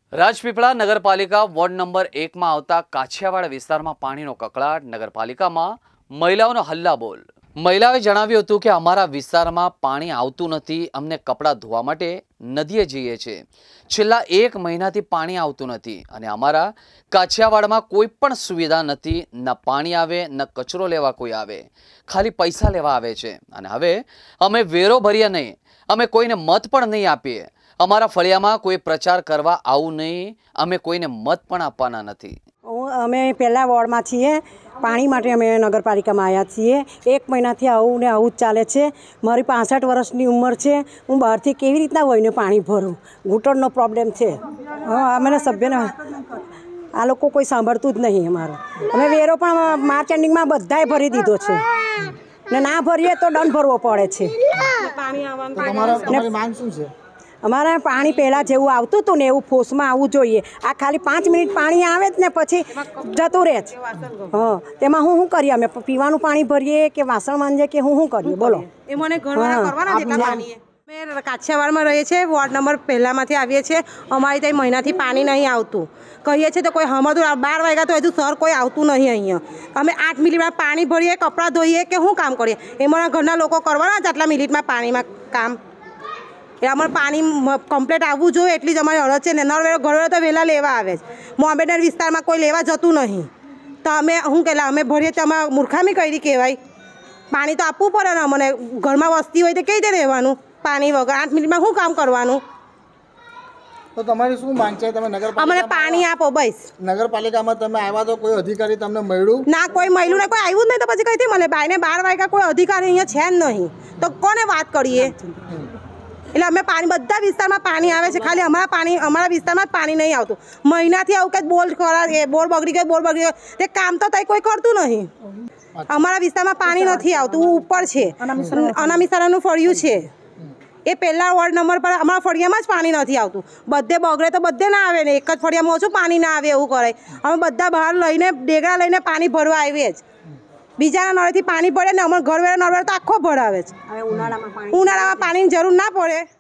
રાજપીપળા નગરપાલિકા ward number 1 માં આવતા કાછિયાવાડ વિસ્તારમાં પાણીનો કકળાટ। નગરપાલિકામાં મહિલાઓનો હલ્લાબોલ। મહિલાઓએ જણાવ્યું હતું કે અમારા વિસ્તારમાં પાણી આવતું નથી, અમને કપડાં ધોવા માટે નદીએ જઈએ છીએ। છેલ્લા 1 મહિનાથી પાણી આવતું નથી અને અમારા કાછિયાવાડમાં કોઈ પણ સુવિધા નથી, ન પાણી આવે ન કચરો લેવા કોઈ આવે, ખાલી પૈસા લેવા આવે છે અને હવે અમે વેરો ભરીએ નહીં, અમે કોઈને મત પણ નહીં આપીએ। અમારા ફળિયામાં કોઈ પ્રચાર કરવા આવું નહીં, અમે કોઈને મત પણ આપવાના નથી। અમે પહેલા વોર્ડમાં છીએ, પાણી માટે અમે નગરપાલિકામાં આવ્યા છીએ। 1 મહિનાથી આવું ને આવું જ ચાલે છે। મારી 65 વર્ષની ઉંમર છે, હું બહારથી કેવી રીતના વહીને પાણી ભરું? ઘૂંટણનો પ્રોબ્લેમ છે। અમે સભ્યને આ લોકો કોઈ સાંભળતું જ નહીં અમારું। અમે વેરો પણ માર્ચ એન્ડિંગમાં બધાએ ભરી દીધો છે ને ના ભરીએ તો દંડ ભરવો પડે છે। અમારે પાણી પહેલાં જેવું આવતું હતું ને એવું ફોર્સમાં આવવું જોઈએ। આ ખાલી 5 મિનિટ પાણી આવે જ ને પછી જતું રહે છે। તેમાં શું કરીએ? અમે પીવાનું પાણી ભરીએ કે વાસણ માંજીએ કે શું કરીએ? બોલો। એ મને ઘરવાળા કરવાના જેટલા પાણી અમે કાછિયાવાડમાં રહીએ છીએ, વોર્ડ નંબર પહેલામાંથી આવીએ છીએ। અમારી ત્યાં મહિનાથી પાણી નહીં આવતું, કહીએ છીએ તો કોઈ સમજતું। 12 વાગ્યા તો હજુ સર કોઈ આવતું નહીં અહીંયા। અમે 8 મિનિટમાં પાણી ભરીએ, કપડાં ધોઈએ કે શું કામ કરીએ? એ મારા ઘરના લોકો કરવાના જ આટલા મિનિટમાં પાણીમાં કામ। એ અમારે પાણી કમ્પ્લીટ આવવું જોઈએ એટલી જ અમારી અરજ છે ને। નળવેરો ઘરવેરો તો વહેલા લેવા આવે છે, મોમેડર વિસ્તારમાં કોઈ લેવા જતું નહીં, તો અમે શું કહેલા અમે ભરીએ તો અમારે મૂર્ખામી કરી કહેવાય। પાણી તો આપવું પડે ને અમને, ઘરમાં વસ્તી હોય તો કઈ રીતે રહેવાનું પાણી વગર? 8 મિનિટમાં શું કામ કરવાનું? તો તમારી શું માંગ છે? તમે નગરપાલિકા અમને પાણી આપો બસ। નગરપાલિકામાં તમે આવ્યા તો કોઈ અધિકારી તમને મળ્યું? ના, કોઈ મળ્યું નહીં, કોઈ આવ્યું જ નહીં। તો પછી કઈથી મને બાઈને 12 વાગ્યા કોઈ અધિકારી અહીંયા છે જ નહીં, તો કોને વાત કરીએ? એટલે અમે પાણી બધા વિસ્તારમાં પાણી આવે છે, ખાલી અમારા વિસ્તારમાં જ પાણી નહીં આવતું। મહિનાથી આવું કંઈક બોર બગડી ગયો તે કામ તો તઈ કોઈ કરતું નહીં। અમારા વિસ્તારમાં પાણી નથી આવતું, ઉપર છે અનામિસારાનું ફળિયું છે, એ પહેલા વોર્ડ નંબર પર અમારા ફળિયામાં જ પાણી નથી આવતું। બધે બગડે તો બધે ના આવે ને, એક જ ફળિયામાં ઓછું પાણી ના આવે એવું કરે। અમે બધા બહાર લઈને ડેગડા લઈને પાણી ભરવા આવીએ જ, બીજાના નળેથી પાણી ભરે ને અમારે ઘરવેરો નળવેરો તો આખો ભરાવે છે। ઉનાળામાં પાણીની જરૂર ના પડે।